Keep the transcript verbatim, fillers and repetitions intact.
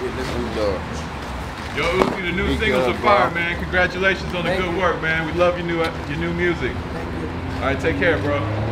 shit. Let's move on. Yo, Uzi, the new singles are fire, man. Congratulations on the good work, man. We love your new your new music. Thank you. All right, take care, bro.